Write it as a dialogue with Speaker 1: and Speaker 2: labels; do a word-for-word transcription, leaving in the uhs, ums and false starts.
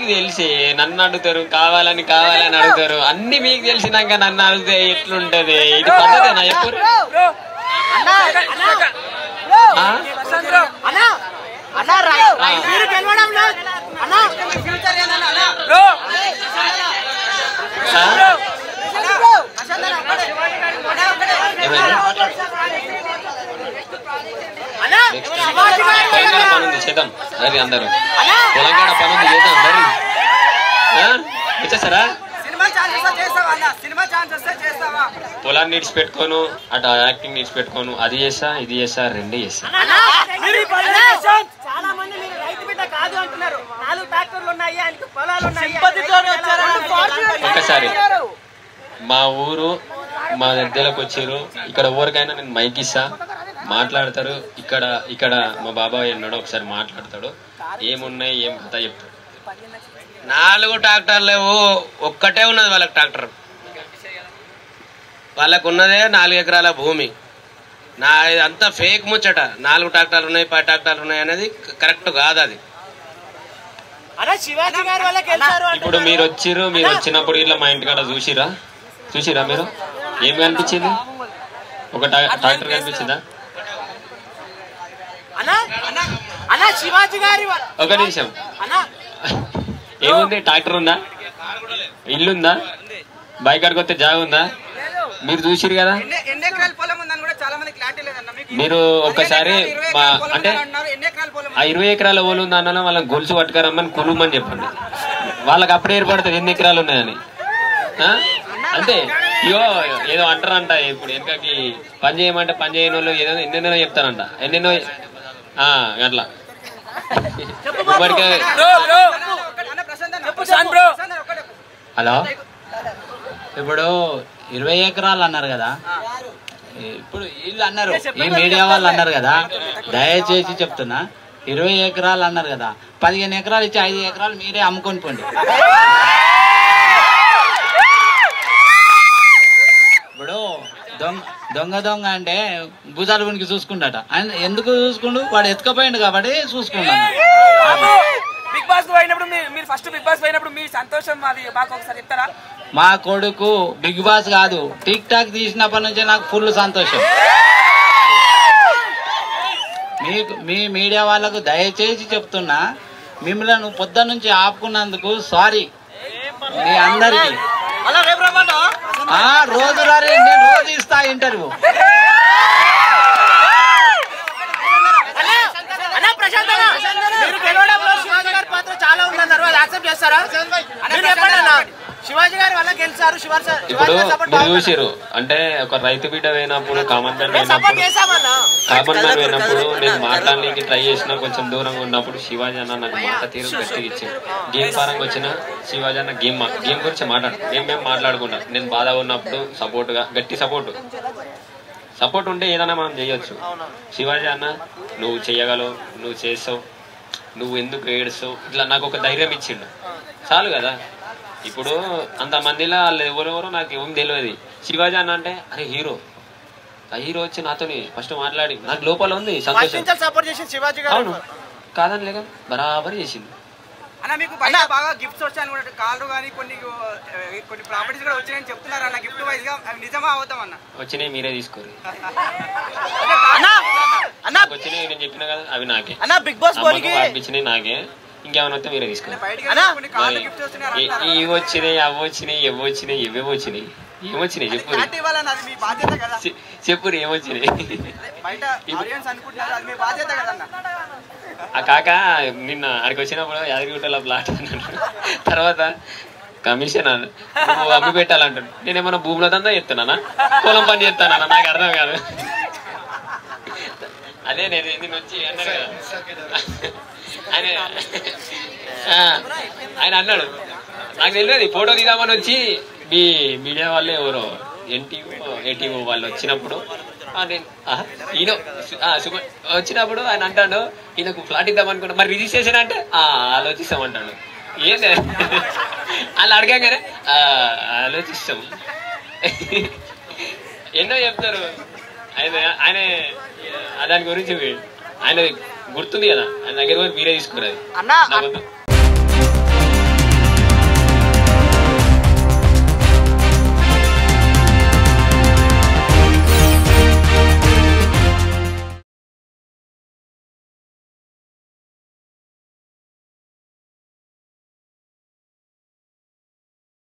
Speaker 1: తెలిసి నన్ను అడుగుతారు, కావాలని కావాలని అడుగుతారు. అన్ని మీకు తెలిసినాక నన్ను అడిగితే ఎట్లుంటది? ఇది పద్ధతేనా? ఎప్పుడు తెలంగాణ పనుంది చేద్దాం మరి, అందరూ తెలంగాణ పనుంది చేద్దాం మరి. వచ్చేసారా? పొలాన్ని నీడ్చి పెట్టుకోను, అటు యాక్టింగ్ నీడ్చి పెట్టుకోను, అది చేస్తా ఇది చేస్తా రెండు చేస్తా. ఒక్కసారి మా ఊరు మా దగ్గరకు వచ్చారు, ఇక్కడ ఊరికైనా నేను మైక్ ఇస్తా, మాట్లాడతారు. ఇక్కడ ఇక్కడ మా బాబాయ్ అన్నాడు, ఒకసారి మాట్లాడతాడు, ఏమున్నాయి ఏం కథ చెప్తాడు. నాలుగు ట్రాక్టర్లు లేవు, ఒక్కటే ఉన్నది వాళ్ళకి ట్రాక్టర్. వాళ్ళకు ఉన్నదే నాలుగు ఎకరాల భూమి. నా అంతా ఫేక్ ముచ్చట. నాలుగు ట్రాక్టర్లు ఉన్నాయి, పది ట్రాక్టర్లు ఉన్నాయి అనేది కరెక్ట్ కాదు. అది ఇప్పుడు మీరు వచ్చిర్రు, మీరు వచ్చినప్పుడు ఇట్లా మా ఇంటికాడ చూసిరా చూసిరా మీరు ఏం కనిపించింది? ఒక ట్రాక్టర్ కనిపించిందా? ఒక నిమిషం, ఏముంది? ట్రాక్టర్ ఉందా? ఇల్లుందా? బైక్ కాడికి వస్తే జాగ ఉందా? మీరు చూసిరు కదా. మీరు ఒక్కసారి మా అంటే ఆ ఇరవై ఎకరాల ఓలు ఉందా అన్న వాళ్ళకి గొలుసు పట్టుకరమ్మని కొనుమని చెప్పండి. వాళ్ళకి అప్పుడే ఏర్పడుతుంది ఎన్ని ఎకరాలు ఉన్నాయని. అంతే. ఇగో ఏదో అంటారంట, ఇప్పుడు వెనకకి పని చేయమంటే పని చేయని వాళ్ళు ఏదో ఎన్నెన్నో చెప్తారంట, ఎన్నెన్నో అట్లా. హలో, ఇప్పుడు ఇరవై ఎకరాలు అన్నారు కదా, ఇప్పుడు వీళ్ళు అన్నారు, ఈ మీడియా వాళ్ళు అన్నారు కదా, దయచేసి చెప్తున్నా, ఇరవై ఎకరాలు అన్నారు కదా, పదిహేను ఎకరాలు ఇచ్చి ఐదు ఎకరాలు మీరే అమ్ముకొని పోండి. ఇప్పుడు దొంగ దొంగ దొంగ అంటే భుజాలు గునికి చూసుకుంటాట. ఆయన ఎందుకు చూసుకుండు? వాడు ఎత్తుకపోయిండు కాబట్టి చూసుకున్నాను.
Speaker 2: బిగ్ బాస్ పోయినప్పుడు మీరు ఫస్ట్ బిగ్ బాస్ పోయినప్పుడు మీ సంతోషం అది మాకు ఒకసారి చెప్తారా?
Speaker 3: మా కొడుకు బిగ్ బాస్ కాదు, టిక్ టాక్ తీసినప్పటి నుంచే నాకు ఫుల్ సంతోషం. మీకు మీ మీడియా వాళ్ళకు దయచేసి చెప్తున్నా, మిమ్మల్ని పొద్దు నుంచి ఆపుకున్నందుకు సారీ మీ అందరికి. రోజు రారే, నేను రోజు ఇస్తా ఇంటర్వ్యూ.
Speaker 2: చాలా ఉందన్నారు, అది యాక్సెప్ట్ చేస్తారా? శివాజీ గారు వల్ల గెలిచారు.
Speaker 1: ఇప్పుడు మీరు చూసారు అంటే ఒక రైతు బిడ్డ అయినప్పుడు, కామన్ మ్యాన్ అయినప్పుడు కామన్ మ్యాన్ అయినప్పుడు నేను మాట్లాడడానికి ట్రై చేసిన, కొంచెం దూరంగా ఉన్నప్పుడు శివాజీ అన్న నాకు మాట తీరు గట్టిగా ఇచ్చింది. గేమ్ పరంగా వచ్చిన శివాజీ అన్న గేమ్ గేమ్ గురించి మాట్లాడు, మేము మేము మాట్లాడుకున్నా. నేను బాధ ఉన్నప్పుడు సపోర్ట్ గా గట్టి సపోర్ట్ సపోర్ట్ ఉంటే ఏదైనా మనం చేయొచ్చు. శివాజీ అన్న నువ్వు చెయ్యగలవు, నువ్వు చేస్తావు, నువ్వు ఎందుకు ఏడుస్తావు, ఇట్లా నాకు ఒక ధైర్యం ఇచ్చిండు, చాలు కదా. ఇప్పుడు అంతమందిలో వాళ్ళు ఎవరెవరో నాకు ఏం తెలియదు. శివాజీ అన్న అంటే అరే హీరో, ఆ హీరో వచ్చి నాతోని ఫస్ట్ మాట్లాడి నాకు లోపల ఉంది సంతోషం. అవును కాదని లేక బరాబర్ చేసింది.
Speaker 2: అన్న మీకు బాగా గిఫ్ట్స్ వచ్చాయని కూడా కాళ్ళు కానీ కొన్ని కొన్ని ప్రాపర్టీస్ కూడా వచ్చాయని చెప్తున్నారు అన్న, గిఫ్ట్ వైజ్ గా నిజమా అవుతాం అన్న?
Speaker 1: వచ్చినాయి మీరే తీసుకోరు. వచ్చినాయి నేను చెప్పినా కదా, అవి నాకే.
Speaker 2: అన్న బిగ్ బాస్
Speaker 1: పంపించినాయి నాకే, ఇంకేమైనా వస్తే మీరే తీసుకోరు. ఇవి వచ్చినాయి, అవి వచ్చినాయి, ఎవి వచ్చినాయి, ఇవేవి వచ్చినాయి, ఏమొచ్చినాయి చెప్పు చెప్పు ఏమొచ్చినాయి. ఆ కాక నిన్న అక్కడికి వచ్చినప్పుడు యాదగిరిగుట్టలో ప్లాట్ అన్నాడు, తర్వాత కమిషన్ నువ్వు అమ్మి పెట్టాలంటాడు. నేనేమన్నా భూముల దందా చెప్తున్నానా, పొలం పని చేస్తానా? నాకు అర్థం కాదు. అదే నేను నేను వచ్చి అన్నాడు కదా ఆయన ఆయన అన్నాడు, నాకు తెలియదు ఫోటో తీద్దామని వచ్చి మీ మీడియా వాళ్ళే ఎవరో ఎన్టీవో ఏటీవో వాళ్ళు వచ్చినప్పుడు ఈయన వచ్చినప్పుడు ఆయన అంటాడు ఈయనకు ఫ్లాట్ ఇద్దాం అనుకున్నా, మరి రిజిస్ట్రేషన్ అంటే ఆలోచిస్తామంటాడు. ఏంది వాళ్ళు అడగానే ఆలోచిస్తాం, ఎన్నో చెప్తారు. ఆయన ఆయన దాని గురించి ఆయన గుర్తుంది కదా, ఆయన దగ్గర మీరే తీసుకున్నది.